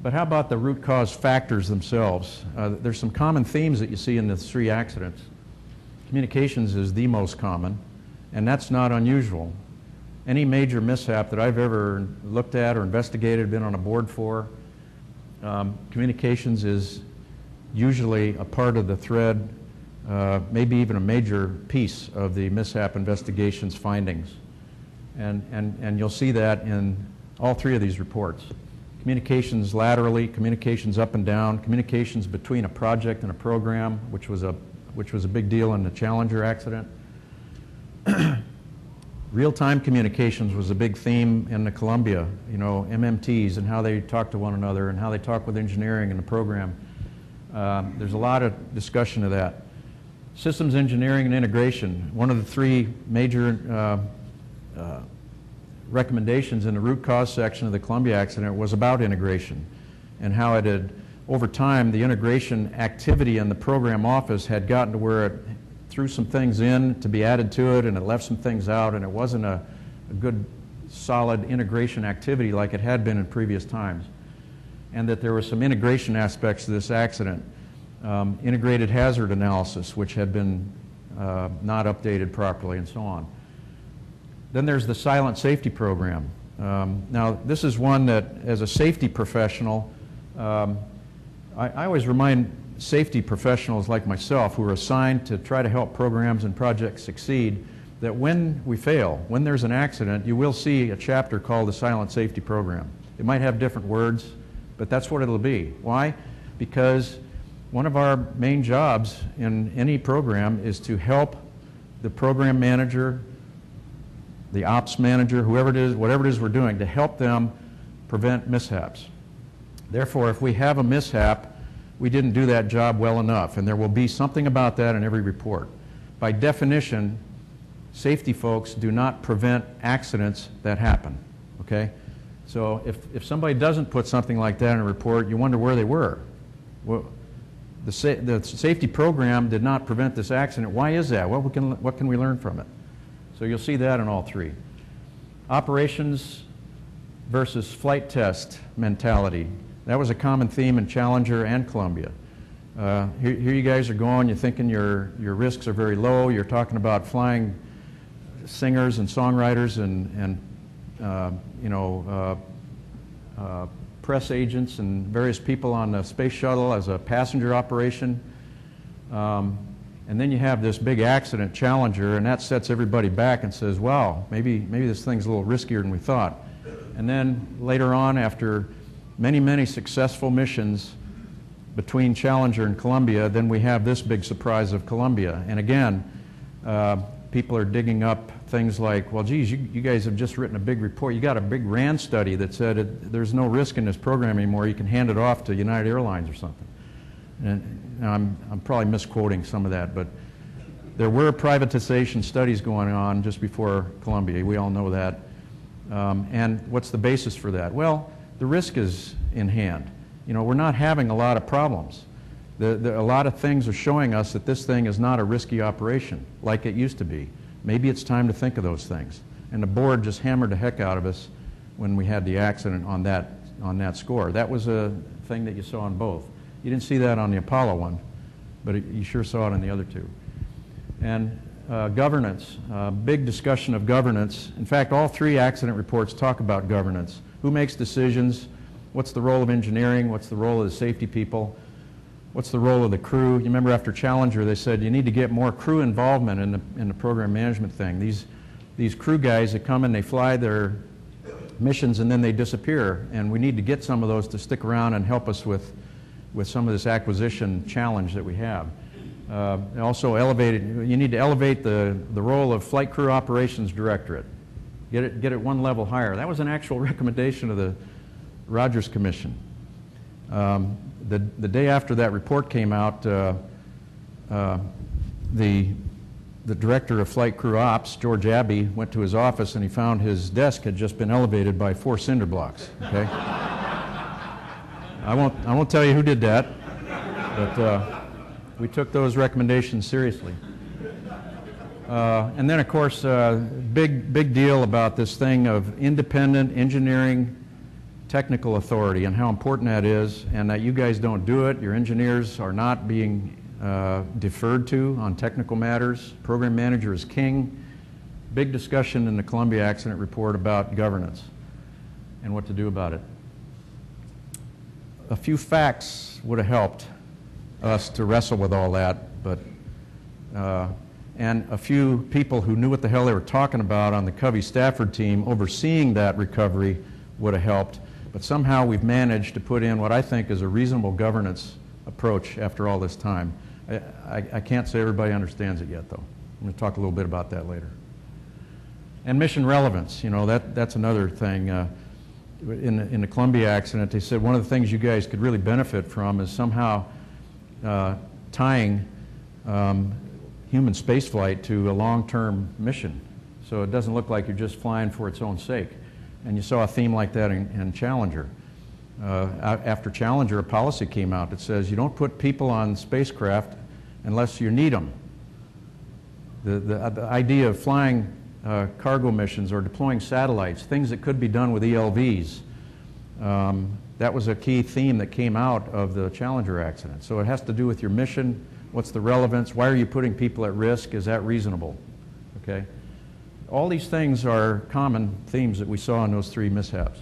But how about the root cause factors themselves? There's some common themes that you see in the three accidents. Communications is the most common, and that's not unusual. Any major mishap that I've ever looked at or investigated, been on a board for, communications is usually a part of the thread, maybe even a major piece of the mishap investigation's findings. And you'll see that in all three of these reports. Communications laterally, communications up and down, communications between a project and a program, which was a big deal in the Challenger accident. Real-time communications was a big theme in the Columbia, you know, MMTs and how they talk to one another and how they talk with engineering in the program. There's a lot of discussion of that. Systems engineering and integration, one of the three major recommendations in the root cause section of the Columbia accident was about integration and how it had, over time, the integration activity in the program office had gotten to where it threw some things in to be added to it and it left some things out, and it wasn't a good, solid integration activity like it had been in previous times. And that there were some integration aspects to this accident. Integrated hazard analysis, which had been not updated properly, and so on. Then there's the silent safety program. Now, this is one that, as a safety professional, I always remind safety professionals like myself who are assigned to try to help programs and projects succeed that when we fail, when there's an accident, you will see a chapter called the silent safety program. It might have different words, but that's what it'll be. Why? Because one of our main jobs in any program is to help the program manager, the ops manager, whoever it is, whatever it is we're doing, to help them prevent mishaps. Therefore, if we have a mishap, we didn't do that job well enough, and there will be something about that in every report. By definition, safety folks do not prevent accidents that happen, okay? So if somebody doesn't put something like that in a report, you wonder where they were. Well, the safety program did not prevent this accident. Why is that? What can we learn from it? So you'll see that in all three. Operations versus flight test mentality. That was a common theme in Challenger and Columbia. Here you guys are going, you're thinking your risks are very low, you're talking about flying singers and songwriters and press agents and various people on the space shuttle as a passenger operation. And then you have this big accident, Challenger, and that sets everybody back and says, wow, maybe this thing's a little riskier than we thought. And then later on, after many, many successful missions between Challenger and Columbia, then we have this big surprise of Columbia. And again, people are digging up things like, well, geez, you guys have just written a big report. You got a big RAND study that said there's no risk in this program anymore. You can hand it off to United Airlines or something. And I'm probably misquoting some of that, but there were privatization studies going on just before Columbia. We all know that. And what's the basis for that? Well, the risk is in hand. You know, we're not having a lot of problems. A lot of things are showing us that this thing is not a risky operation like it used to be. Maybe it's time to think of those things. And the board just hammered the heck out of us when we had the accident on that score. That was a thing that you saw on both. You didn't see that on the Apollo one, but you sure saw it on the other two. And governance, big discussion of governance. In fact, all three accident reports talk about governance. Who makes decisions? What's the role of engineering? What's the role of the safety people? What's the role of the crew? You remember after Challenger, they said you need to get more crew involvement in the program management thing. These crew guys that come and they fly their missions and then they disappear, and we need to get some of those to stick around and help us with some of this acquisition challenge that we have. Also you need to elevate the role of Flight Crew Operations Directorate. Get it one level higher. That was an actual recommendation of the Rogers Commission. The day after that report came out, the director of Flight Crew Ops, George Abbey, went to his office and he found his desk had just been elevated by 4 cinder blocks. Okay. I won't tell you who did that, but we took those recommendations seriously. And then, of course, big deal about this thing of independent engineering technical authority and how important that is, and that you guys don't do it. Your engineers are not being deferred to on technical matters. Program manager is king. Big discussion in the Columbia accident report about governance and what to do about it. A few facts would have helped us to wrestle with all that, but and a few people who knew what the hell they were talking about on the Covey-Stafford team overseeing that recovery would have helped. But somehow we've managed to put in what I think is a reasonable governance approach after all this time. I can't say everybody understands it yet, though. I'm going to talk a little bit about that later. And mission relevance, you know, that's another thing. In the Columbia accident, they said one of the things you guys could really benefit from is somehow tying human spaceflight to a long-term mission, so it doesn't look like you're just flying for its own sake. And you saw a theme like that in Challenger. After Challenger, a policy came out that says you don't put people on spacecraft unless you need them. The idea of flying cargo missions or deploying satellites, things that could be done with ELVs, that was a key theme that came out of the Challenger accident. So it has to do with your mission. What's the relevance? Why are you putting people at risk? Is that reasonable? Okay? All these things are common themes that we saw in those three mishaps.